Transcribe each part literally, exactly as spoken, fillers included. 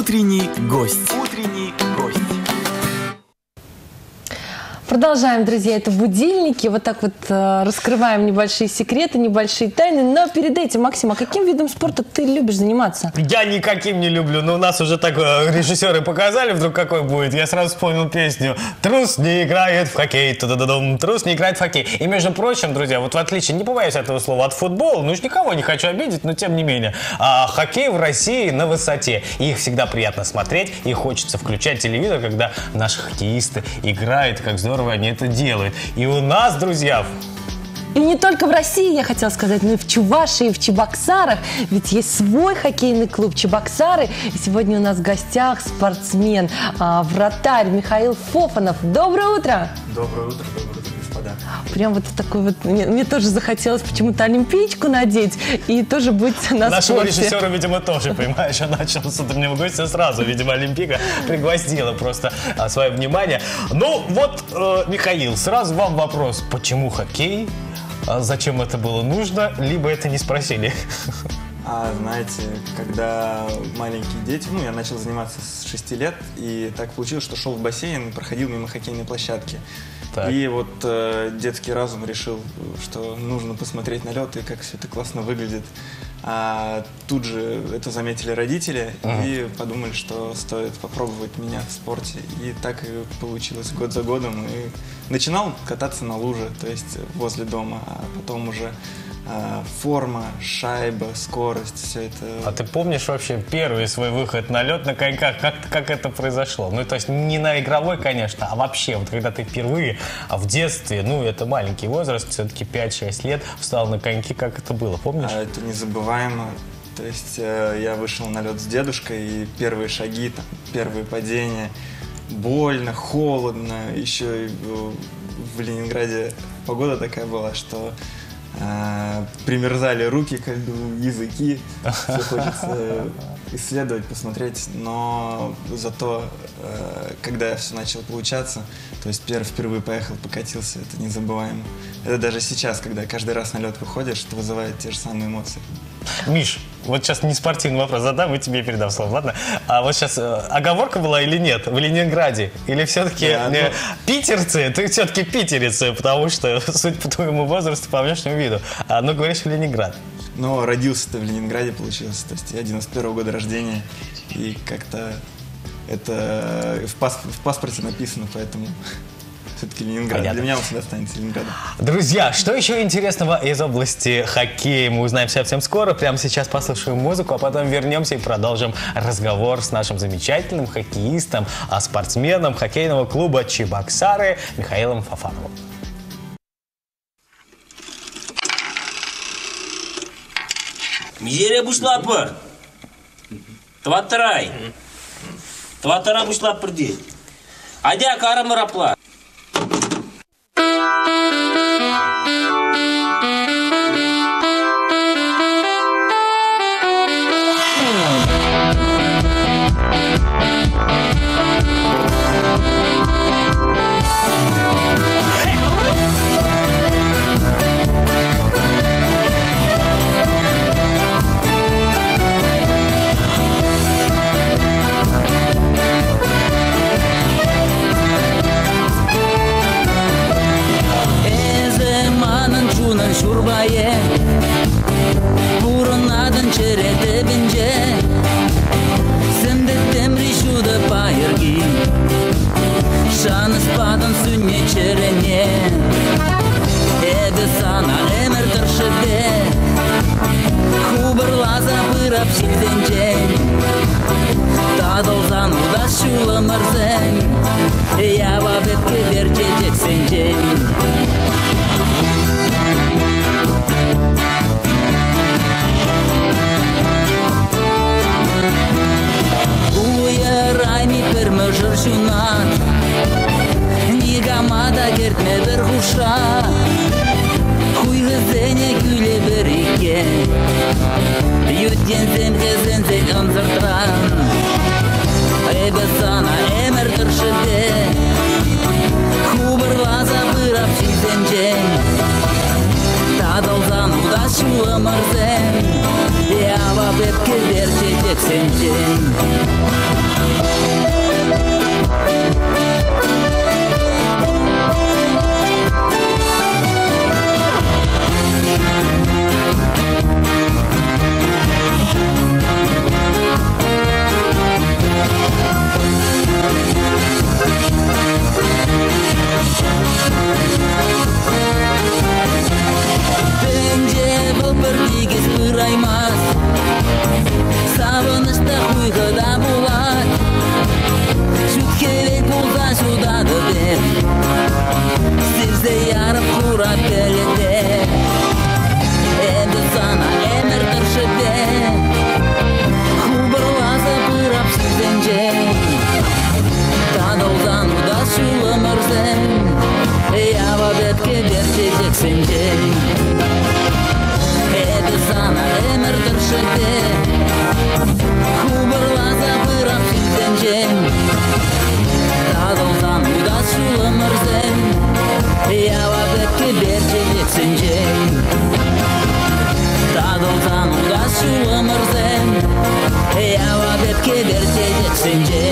Утренний гость. Утренний гость. Продолжаем, друзья, это будильники. Вот так вот э, раскрываем небольшие секреты, небольшие тайны. Но перед этим, Максим, а каким видом спорта ты любишь заниматься? Я никаким не люблю, но у нас уже так режиссеры показали вдруг какой будет. Я сразу вспомнил песню «Трус не играет в хоккей, та-да-да-дум, трус не играет в хоккей». И, между прочим, друзья, вот в отличие, не побоюсь этого слова, от футбола, ну уж никого не хочу обидеть, но тем не менее, а хоккей в России на высоте. И их всегда приятно смотреть, и хочется включать телевизор, когда наши хоккеисты играют, как здорово они это делают. И у нас, друзья... И не только в России, я хотела сказать, но и в Чувашии, и в Чебоксарах. Ведь есть свой хоккейный клуб «Чебоксары». И сегодня у нас в гостях спортсмен, а, вратарь Михаил Фофанов. Доброе утро! Доброе утро, доброе утро, господа. Прям вот такой вот... Мне, мне тоже захотелось почему-то олимпийку надеть и тоже быть на Нашему спорте. режиссеру, видимо, тоже, понимаешь, он начал с утреннего гостя сразу, видимо, олимпийка пригвоздила просто а, свое внимание. Ну, вот, э, Михаил, сразу вам вопрос, почему хоккей? А зачем это было нужно, либо это не спросили? А знаете, когда маленькие дети, ну, я начал заниматься с шести лет, и так получилось, что шел в бассейн и проходил мимо хоккейной площадки. Так. И вот э, детский разум решил, что нужно посмотреть на лед и как все это классно выглядит. А тут же это заметили родители uh-huh. и подумали, что стоит попробовать меня в спорте. И так и получилось год за годом. И начинал кататься на луже, то есть возле дома, а потом уже а, форма, шайба, скорость, все это. А ты помнишь вообще первый свой выход на лед на коньках? Как, как это произошло? Ну, то есть не на игровой, конечно, а вообще, вот когда ты впервые а в детстве, ну, это маленький возраст, все-таки пять-шесть лет, встал на коньки, как это было, помнишь? А, это незабываемо. То есть э, я вышел на лед с дедушкой, и первые шаги, там, первые падения, больно, холодно. Еще и в, в Ленинграде погода такая была, что э, примерзали руки к льду, языки. Все хочется исследовать, посмотреть. Но зато, э, когда все начало получаться, то есть первый впервые поехал, покатился, это незабываемо. Это даже сейчас, когда каждый раз на лед выходишь, это вызывает те же самые эмоции. Миш, вот сейчас не спортивный вопрос задам, и тебе передам слово, ладно? А вот сейчас э, оговорка была или нет в Ленинграде? Или все-таки да, э, ну... питерцы? Ты все-таки питерец, потому что, судя по твоему возрасту, по внешнему виду. А ну говоришь Ленинград. Но родился-то в Ленинграде, получилось. То есть я девяносто первого года рождения, и как-то это в, пас... в паспорте написано, поэтому... Все-таки Ленинград. Понятно. Для меня он всегда останется Ленинградом. Друзья, что еще интересного из области хоккея мы узнаем совсем скоро. Прямо сейчас послушаем музыку, а потом вернемся и продолжим разговор с нашим замечательным хоккеистом, а спортсменом хоккейного клуба «Чебоксары» Михаилом Фофановым. Мизерия бушлапыр. Тватырай. Тватыра бушлапыр дейді. Адя карымыр апла. Şurbaya Burunadın çerede bince Sende temri şuda bayırgi Şanı spadın sünne çerene Ede sana emir tırşıde Хубырлаза пырап шилденчен Тадылзан уда шуламырзен Ява бетке берчечек сенчен Уярайми пермежыр шунат Нигамада кертме бір хуша Хуйгызене күле бір ике Юттен земгезен зен ымзыртран Эбе сана эмір тұршыде Хубырлаза пырап шилденчен Тадылзан уда шуламырзен Ява бепке верчетек сенчен. Бенже бұл бірдегіз бұраймас, сағынышта құйғыда болар. Шүткелек болса шудады бер, сірзе ярып құрап келеді. Әмді сана әмір тұршы бер, құбырлазы бұрап сүзенже. Тадылдан ұдас шулы мұрзен, ява бетке берчетек сенже. Әді сана әмір тұршы бер, құбырлазы бұрап сүзенже. Тадылдан ұдас шулы мұрзен, ява бетке берчетек сенже. Тадылдан ұдас шулы мұрзен, ява бетке берчетек сенже.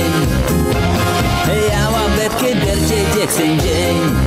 Ява бетке берчетек сенже.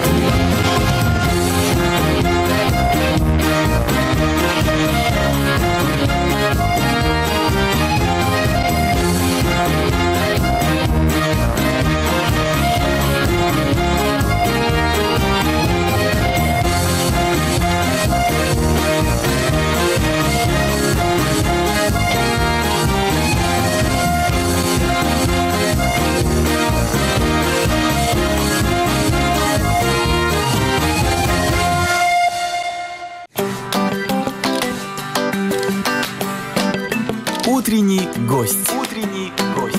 Утренний гость. Утренний гость.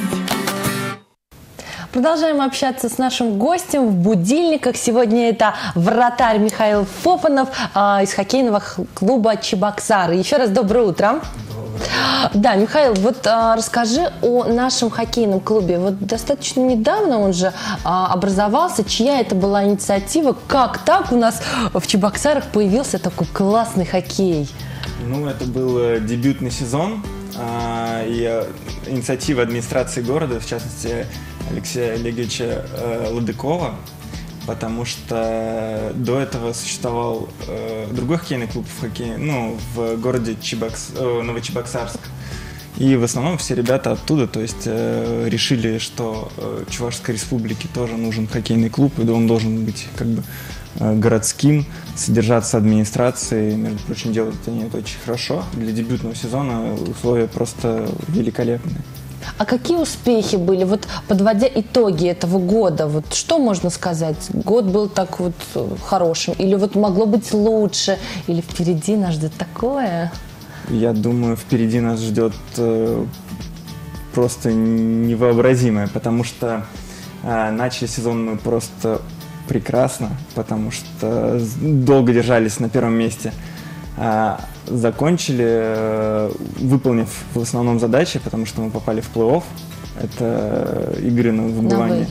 Продолжаем общаться с нашим гостем в будильниках. Сегодня это вратарь Михаил Фофанов а, из хоккейного клуба «Чебоксары». Еще раз доброе утро. Да, Михаил, вот а, расскажи о нашем хоккейном клубе. Вот достаточно недавно он же а, образовался. Чья это была инициатива? Как так у нас в Чебоксарах появился такой классный хоккей? Ну, это был дебютный сезон. А, и а, инициатива администрации города, в частности, Алексея Олеговича э, Ладыкова, потому что до этого существовал э, другой хоккейный клуб в, хоккей, ну, в городе Чебокс, э, Новочебоксарск. И в основном все ребята оттуда, то есть э, решили, что э, Чувашской республике тоже нужен хоккейный клуб, и он должен быть как бы э, городским, содержаться администрацией. Между прочим, делают они это очень хорошо. Для дебютного сезона условия просто великолепные. А какие успехи были? Вот подводя итоги этого года, вот что можно сказать? Год был так вот хорошим? Или вот могло быть лучше? Или впереди нас ждет такое? Я думаю, впереди нас ждет э, просто невообразимое, потому что э, начали сезон мы просто прекрасно, потому что долго держались на первом месте. А закончили, э, выполнив в основном задачи, потому что мы попали в плей-офф. Это игры на выбывание.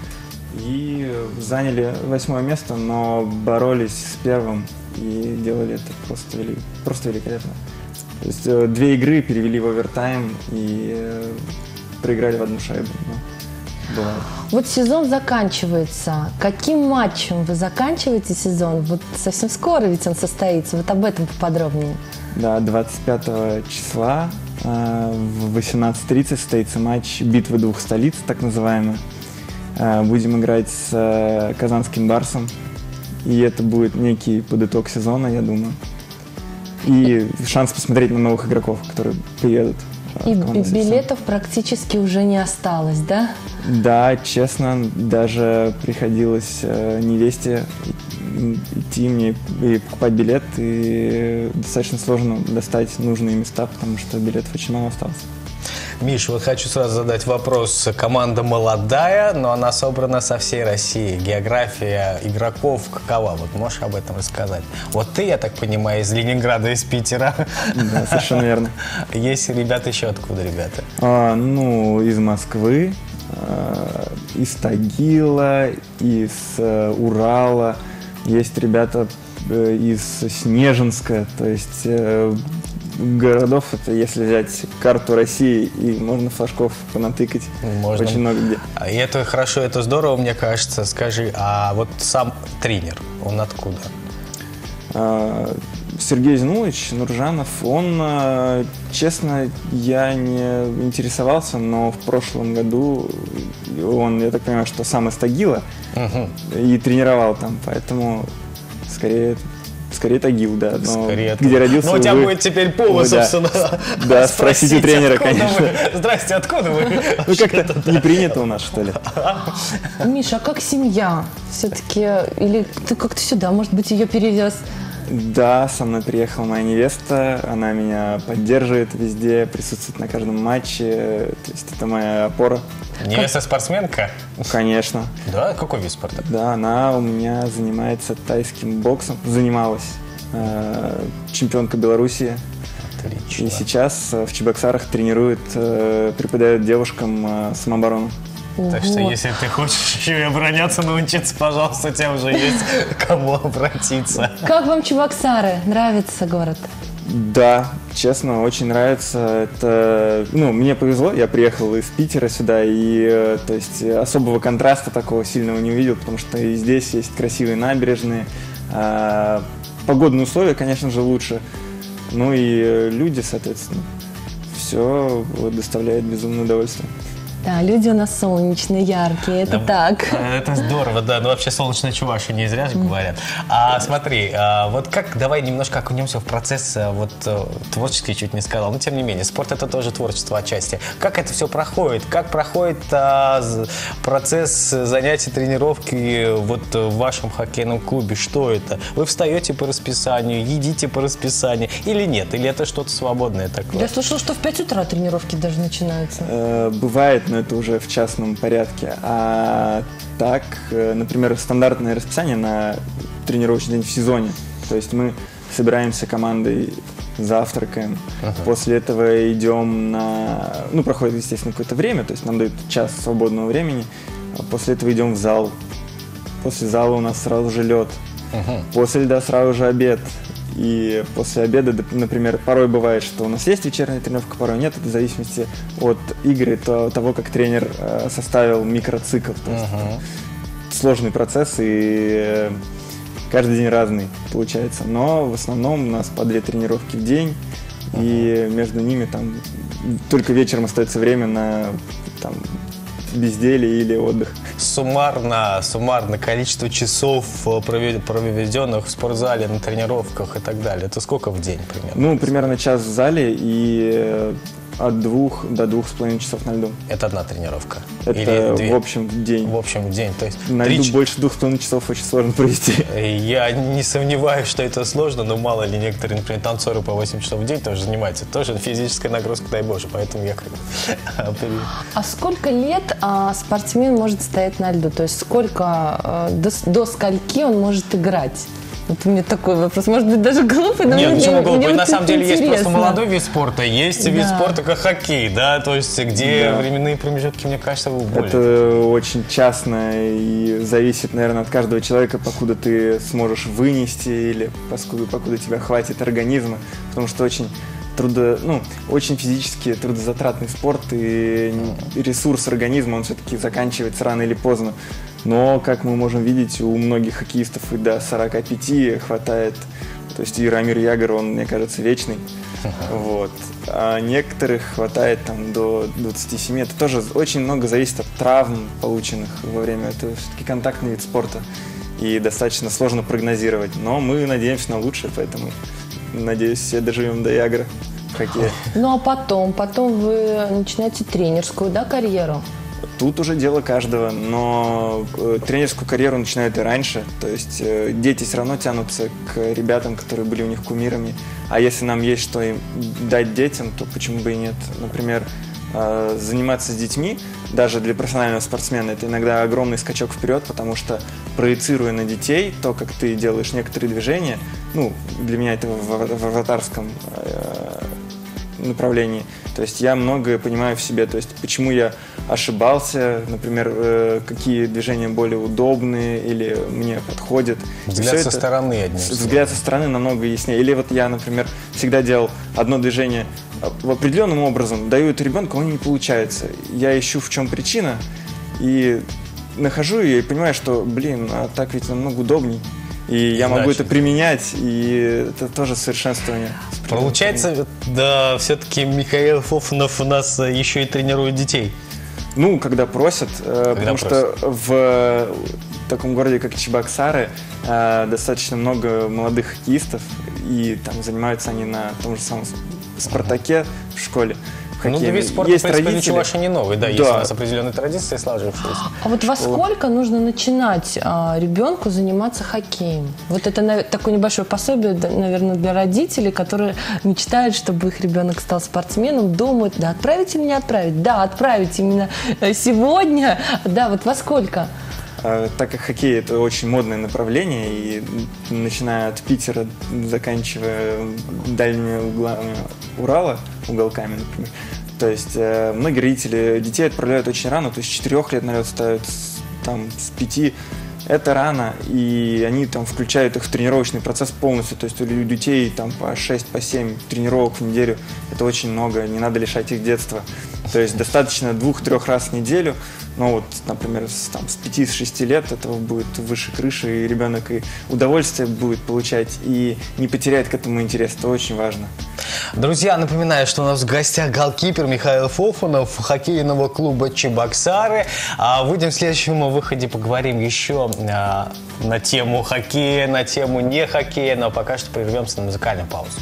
И заняли восьмое место, но боролись с первым и делали это просто, вели... просто великолепно. То есть э, две игры перевели в овертайм и э, проиграли в одну шайбу. Ну, бывает. Вот сезон заканчивается. Каким матчем вы заканчиваете сезон? Вот совсем скоро ведь он состоится. Вот об этом поподробнее. Да, двадцать пятого числа э, в восемнадцать тридцать состоится матч «Битвы двух столиц», так называемый. Э, будем играть с э, казанским «Барсом». И это будет некий подыток сезона, я думаю. И шанс посмотреть на новых игроков, которые приедут. И билетов практически уже не осталось, да? Да, честно, даже приходилось э, невесте идти мне и покупать билет, и достаточно сложно достать нужные места, потому что билетов очень мало осталось. Миша, вот хочу сразу задать вопрос. Команда молодая, но она собрана со всей России. География игроков какова? Вот можешь об этом рассказать? Вот ты, я так понимаю, из Ленинграда, из Питера. Да, совершенно верно. Есть ребята еще откуда, ребята? А, ну, из Москвы, а, из Тагила, из а, Урала. Есть ребята из Снежинска, то есть э, городов, это если взять карту России, и можно флажков понатыкать. Можно. Очень много где. И это хорошо, это здорово, мне кажется. Скажи, а вот сам тренер, он откуда? А, Сергей Зинулович Нуржанов, он, честно, я не интересовался, но в прошлом году он, я так понимаю, что сам из Тагила угу. и тренировал там, поэтому скорее... Скорее Тагил, да. Но Скорее где родился, Ну, у тебя увы, будет теперь повод, да. собственно. Да, спросить у тренера, конечно. Вы? Здрасте, откуда вы? Ну, как-то не принято у нас, что ли. Миша, а как семья? Все-таки, или ты как-то сюда, может быть, ее перевез? Да, со мной приехала моя невеста, она меня поддерживает везде, присутствует на каждом матче, то есть это моя опора. Невеста спортсменка? Конечно. Да? Какой вид спорта? Да, она у меня занимается тайским боксом, занималась, э, чемпионка Белоруссии. Отлично. И сейчас в Чебоксарах тренирует, э, преподает девушкам э, самооборону. Так что, если ты хочешь еще и обороняться, научиться, пожалуйста, у тебя уже есть к кому обратиться. Как вам Чебоксары? Нравится город? Да, честно, очень нравится. Это, ну, мне повезло, я приехал из Питера сюда, и, то есть, особого контраста такого сильного не увидел, потому что и здесь есть красивые набережные, а, погодные условия, конечно же, лучше, ну и люди, соответственно, все доставляет безумное удовольствие. Да, люди у нас солнечные, яркие, это Да, так. Это здорово, да, ну вообще солнечная Чувашия не зря же говорят. А смотри, а, вот как, давай немножко окунемся в процесс, вот творческий чуть не сказал, но тем не менее, спорт это тоже творчество отчасти. Как это все проходит? Как проходит а, процесс занятий, тренировки вот в вашем хоккейном клубе? Что это? Вы встаете по расписанию, едите по расписанию или нет? Или это что-то свободное такое? Я слышала, что в пять утра тренировки даже начинаются. Э, бывает, но это уже в частном порядке. А так, например, стандартное расписание на тренировочный день в сезоне. То есть мы собираемся командой, завтракаем. Uh-huh. После этого идем на... Ну, проходит, естественно, какое-то время, то есть нам дают час свободного времени. После этого идем в зал. После зала у нас сразу же лед. Uh-huh. После льда сразу же обед. И после обеда, например, порой бывает, что у нас есть вечерняя тренировка, порой нет, это в зависимости от игры, то, того, как тренер э, составил микроцикл. То есть uh-huh. сложный процесс, и э, каждый день разный получается. Но в основном у нас по две тренировки в день, uh-huh. и между ними там только вечером остается время на там, безделье или отдых. Суммарно, суммарно количество часов, проведенных в спортзале, на тренировках и так далее, это сколько в день примерно? Ну, примерно час в зале и от двух до двух с половиной часов на льду. Это одна тренировка? Это Или две? в общем в день. В общем в день, то есть... На три... льду больше двух с половиной часов очень сложно провести. Я не сомневаюсь, что это сложно, но мало ли некоторые, например, танцоры по восемь часов в день тоже занимаются. Тоже физическая нагрузка, дай боже, поэтому я... А сколько лет а, спортсмен может стоять на льду? То есть сколько, а, до, до скольки он может играть? Вот у меня такой вопрос. Может быть, даже глупый, но Нет, мне, почему глупый? мне На вот самом деле интересно. есть просто молодой вид спорта, есть да. вид спорта как хоккей, да, то есть где да. временные промежутки, мне кажется, более. Это очень частно и зависит, наверное, от каждого человека, покуда ты сможешь вынести или покуда, покуда тебя хватит организма, потому что очень трудо, ну, очень физически трудозатратный спорт, и ресурс организма, он все-таки заканчивается рано или поздно. Но, как мы можем видеть, у многих хоккеистов и до сорока пяти хватает. То есть и Рамир Ягор, он, мне кажется, вечный. Вот. А некоторых хватает там до двадцати семи. Это тоже очень много зависит от травм, полученных во время. Это все-таки контактный вид спорта. И достаточно сложно прогнозировать. Но мы надеемся на лучшее, поэтому, надеюсь, все доживем до Ягора в хоккее. Ну а потом, потом вы начинаете тренерскую, да, карьеру? Тут уже дело каждого, но тренерскую карьеру начинают и раньше, то есть дети все равно тянутся к ребятам, которые были у них кумирами, а если нам есть что им дать детям, то почему бы и нет. Например, заниматься с детьми, даже для профессионального спортсмена, это иногда огромный скачок вперед, потому что, проецируя на детей то, как ты делаешь некоторые движения, ну, для меня это в, в аватарском направлении. То есть я многое понимаю в себе. То есть почему я ошибался, например, э, какие движения более удобные или мне подходят. Взгляд Всё со это, стороны одним Взгляд со стороны намного яснее. Или вот я, например, всегда делал одно движение в определенным образом, даю это ребенку, он не получается. Я ищу, в чем причина, и нахожу ее и понимаю, что, блин, а так ведь намного удобней. И я могу это применять, и это тоже совершенствование. Получается, да, все-таки Михаил Фофанов у нас еще и тренирует детей. Ну, когда просят, когда потому просят. Что в таком городе, как Чебоксары, достаточно много молодых хоккеистов, и там занимаются они на том же самом «Спартаке» в школе. Ну, да, вид спорта, есть в принципе, ничего вообще не новый, да, да, есть у нас определенные традиции сложившиеся. А вот во сколько нужно начинать а, ребенку заниматься хоккеем? Вот это такое небольшое пособие, наверное, для родителей, которые мечтают, чтобы их ребенок стал спортсменом, думают, да, отправить или не отправить? Да, отправить именно сегодня. Да, вот во сколько? Так как хоккей – это очень модное направление, и начиная от Питера, заканчивая дальними углами Урала, уголками, например, то есть э, многие родители детей отправляют очень рано, то есть с четырех лет, наверное, ставят там, с пяти. Это рано, и они там включают их в тренировочный процесс полностью. То есть у детей там по шесть, по семь тренировок в неделю. Это очень много, не надо лишать их детства. То есть достаточно двух-трех раз в неделю. Ну вот, например, с, там, с пяти-шести лет этого будет выше крыши, и ребенок и удовольствие будет получать, и не потеряет к этому интерес. Это очень важно. Друзья, напоминаю, что у нас в гостях голкипер Михаил Фофанов, хоккейного клуба «Чебоксары». А выйдем в следующем выходе, поговорим еще а, на тему хоккея, на тему не хоккея, но пока что прервемся на музыкальную паузу.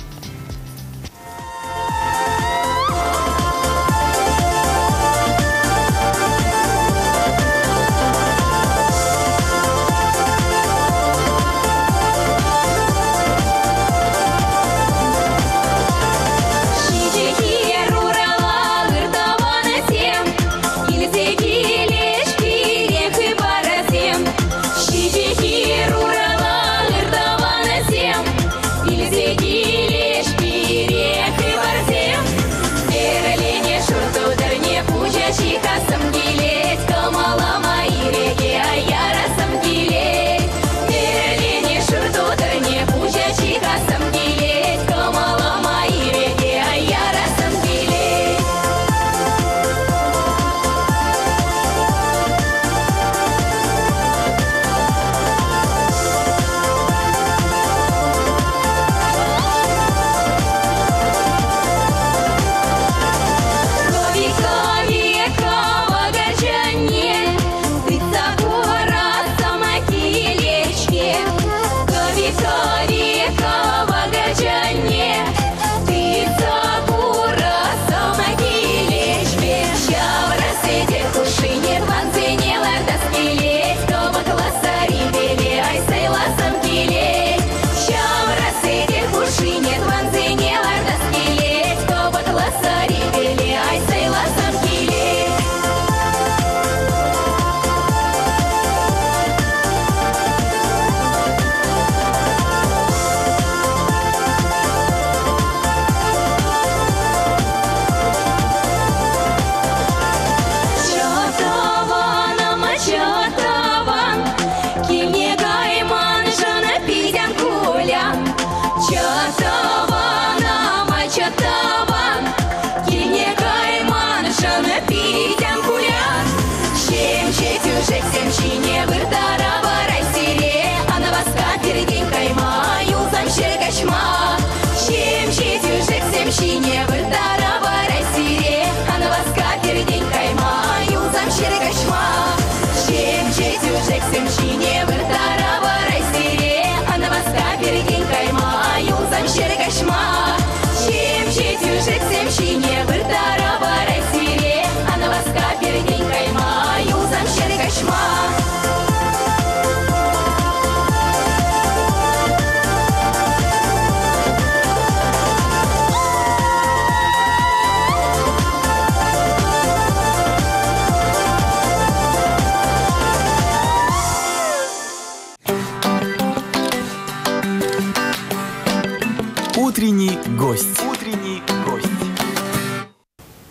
Утренний гость. Утренний гость.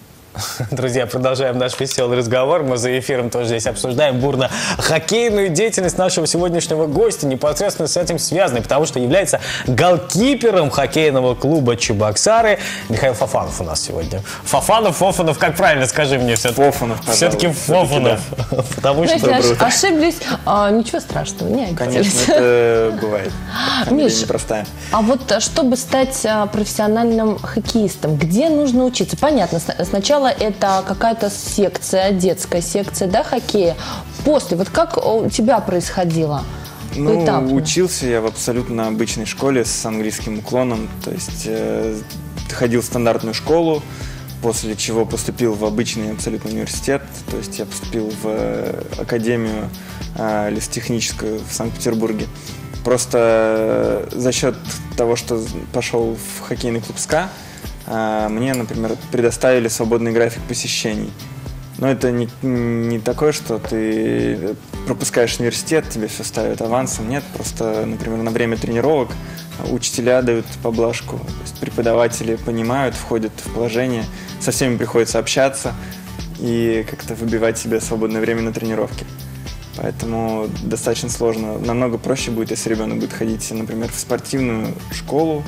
Друзья, продолжаем наш веселый разговор. Мы за эфиром тоже здесь обсуждаем бурно хоккейную деятельность нашего сегодняшнего гостя, непосредственно с этим связанной, потому что является голкипером хоккейного клуба «Чебоксары» Михаил Фофанов у нас сегодня. Фофанов, Фофанов, как правильно, скажи мне все-таки? Фофанов, Все-таки Фофанов. Да. Потому ну, что... если ошиблись, а, ничего страшного, не обидитесь. Конечно, это бывает. Миш, непростая. А вот чтобы стать профессиональным хоккеистом, где нужно учиться? Понятно, сначала это какая-то секция, детская секция, да, хоккея. После, вот как у тебя происходило? Ну, Поэтапно. учился я в абсолютно обычной школе с английским уклоном, то есть э, ходил в стандартную школу, после чего поступил в обычный абсолютно университет, то есть я поступил в академию э, лесотехническую в Санкт-Петербурге. Просто за счет того, что пошел в хоккейный клуб СКА, мне, например, предоставили свободный график посещений. Но это не, не такое, что ты пропускаешь университет, тебе все ставят авансом. Нет, просто, например, на время тренировок учителя дают поблажку. То есть преподаватели понимают, входят в положение, со всеми приходится общаться и как-то выбивать себе свободное время на тренировке. Поэтому достаточно сложно. Намного проще будет, если ребенок будет ходить, например, в спортивную школу,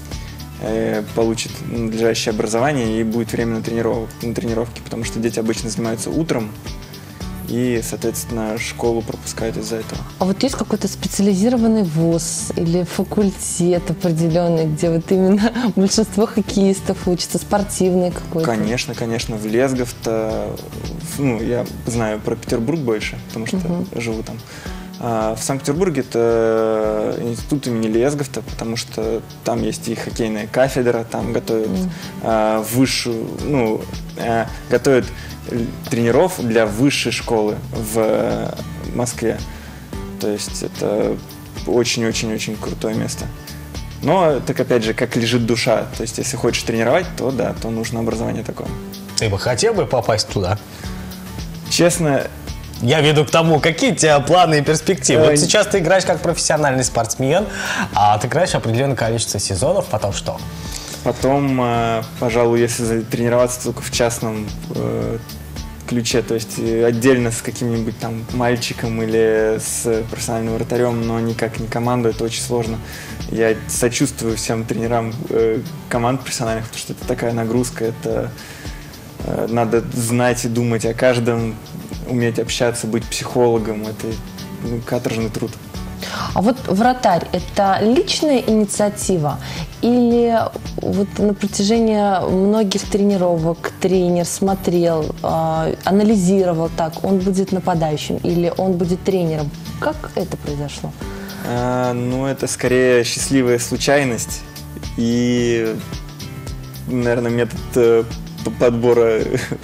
э, получит надлежащее образование и будет время на, трениров... на тренировки, потому что дети обычно занимаются утром и, соответственно, школу пропускают из-за этого. А вот есть какой-то специализированный вуз или факультет определенный, где вот именно большинство хоккеистов учатся, спортивный какой-то? Конечно, конечно. В Лесгов-то, ну, я знаю про Петербург больше, потому что uh-huh. живу там. А в Санкт-Петербурге это институт имени Лесгов-то, потому что там есть и хоккейная кафедра, там готовят uh-huh. а, высшую, ну, а, готовят тренеров для высшей школы в Москве. То есть это очень-очень-очень крутое место. Но, так опять же, как лежит душа. То есть если хочешь тренировать, то да, то нужно образование такое. Ты бы хотел бы попасть туда? Честно... Я веду к тому, какие у тебя планы и перспективы. Вот сейчас ты играешь как профессиональный спортсмен, а ты играешь определенное количество сезонов, потом что? Потом, пожалуй, если тренироваться только в частном э, ключе, то есть отдельно с каким-нибудь там мальчиком или с профессиональным вратарем, но никак не команду, это очень сложно. Я сочувствую всем тренерам э, команд профессиональных, потому что это такая нагрузка, это э, надо знать и думать о каждом, уметь общаться, быть психологом, это ну, каторжный труд. А вот вратарь – это личная инициатива или вот на протяжении многих тренировок тренер смотрел, э, анализировал так, он будет нападающим или он будет тренером? Как это произошло? А, ну, это скорее счастливая случайность и, наверное, метод э, подбора,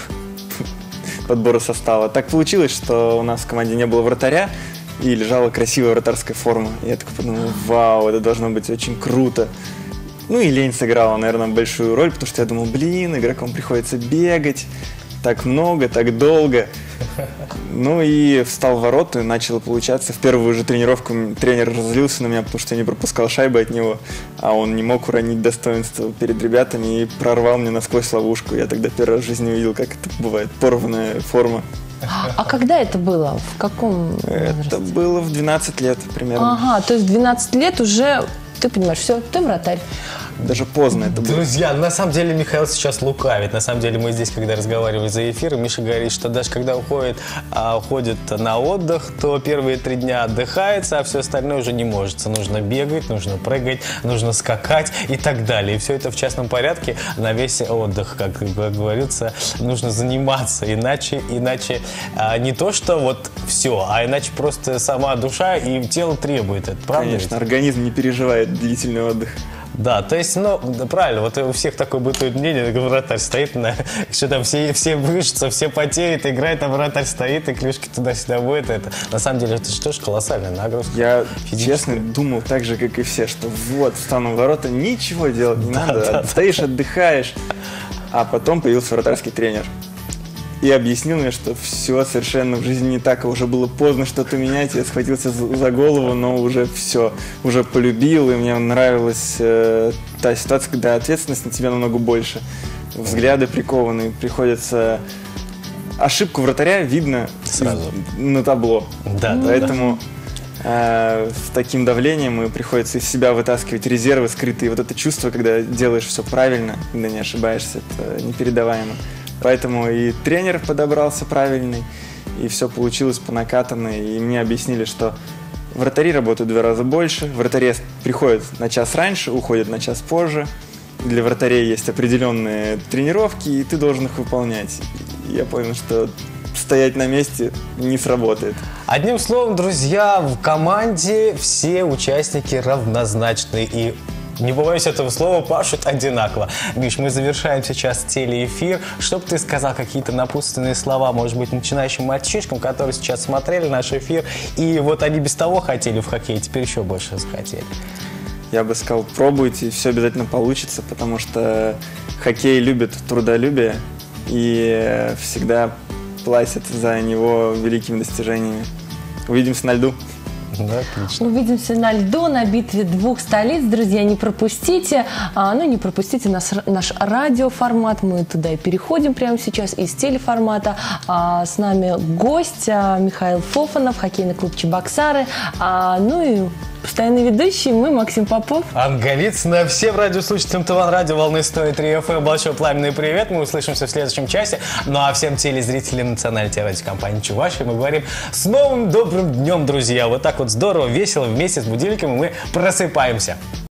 подбора состава. Так получилось, что у нас в команде не было вратаря, и лежала красивая вратарская форма. И я такой подумал, вау, это должно быть очень круто. Ну и лень сыграла, наверное, большую роль, потому что я думал, блин, игрокам приходится бегать так много, так долго. Ну и встал в ворота, и начало получаться. В первую же тренировку тренер разозлился на меня, потому что я не пропускал шайбы от него, а он не мог уронить достоинство перед ребятами и прорвал мне насквозь ловушку. Я тогда первый раз в жизни увидел, как это бывает, порванная форма. А когда это было? В каком возрасте? Это было в двенадцать лет примерно. Ага, то есть в двенадцать лет уже ты понимаешь, все, ты вратарь. Даже поздно это было. Друзья, на самом деле Михаил сейчас лукавит. На самом деле мы здесь, когда разговаривали за эфиром, Миша говорит, что даже когда уходит, а, уходит на отдых, то первые три дня отдыхается, а все остальное уже не может. Нужно бегать, нужно прыгать, нужно скакать и так далее. И все это в частном порядке на весь отдых, как говорится, нужно заниматься. Иначе, иначе а, не то, что вот все, а иначе просто сама душа и тело требует это. Правда? Конечно, организм не переживает длительный отдых. Да, то есть, ну, да, правильно, вот у всех такое бытует мнение, вратарь стоит, на, что там все, все выжатся, все потеют, играет, а вратарь стоит, и клюшки туда-сюда будет. Это, на самом деле, это что ж колоссальная нагрузка. Я, честно, думал так же, как и все, что вот, встану в ворота, ничего делать не да, надо, да, стоишь, да. отдыхаешь. А потом появился вратарский тренер. И объяснил мне, что все совершенно в жизни не так, а уже было поздно что-то менять. Я схватился за голову, но уже все, уже полюбил, и мне нравилась э, та ситуация, когда ответственность на тебя намного больше. взгляды прикованы, приходится... Ошибку вратаря видно Сразу. на табло. Да, Поэтому э, с таким давлением и приходится из себя вытаскивать резервы скрытые. Вот это чувство, когда делаешь все правильно, когда не ошибаешься, это непередаваемо. Поэтому и тренер подобрался правильный, и все получилось по накатанной. И мне объяснили, что вратари работают в два раза больше, вратари приходят на час раньше, уходят на час позже. Для вратарей есть определенные тренировки, и ты должен их выполнять. Я понял, что стоять на месте не сработает. Одним словом, друзья, в команде все участники равнозначны и, не побоюсь этого слова, пашут одинаково. Миш, мы завершаем сейчас телеэфир. Что бы ты сказал, какие-то напутственные слова, может быть, начинающим мальчишкам, которые сейчас смотрели наш эфир, и вот они без того хотели в хоккей, теперь еще больше захотели? Я бы сказал, пробуйте, все обязательно получится, потому что хоккей любит трудолюбие и всегда платят за него великими достижениями. Увидимся на льду. Да, отлично. Увидимся на льду, на битве двух столиц. Друзья, не пропустите. А, ну, не пропустите наш, наш радиоформат. Мы туда и переходим прямо сейчас из телеформата. А, с нами гость а, Михаил Фофанов, хоккейный клуб «Чебоксары». А, ну и постоянный ведущий мы, Максим Попов. Анна Голицына. Всем радиослушателям ТВАН Радио, волны сто три эф эм. Большой пламенный привет. Мы услышимся в следующем часе. Ну а всем телезрителям национальной телерадиокомпании Чувашия мы говорим с новым добрым днем, друзья. Вот так вот здорово, весело, вместе с будильником мы просыпаемся.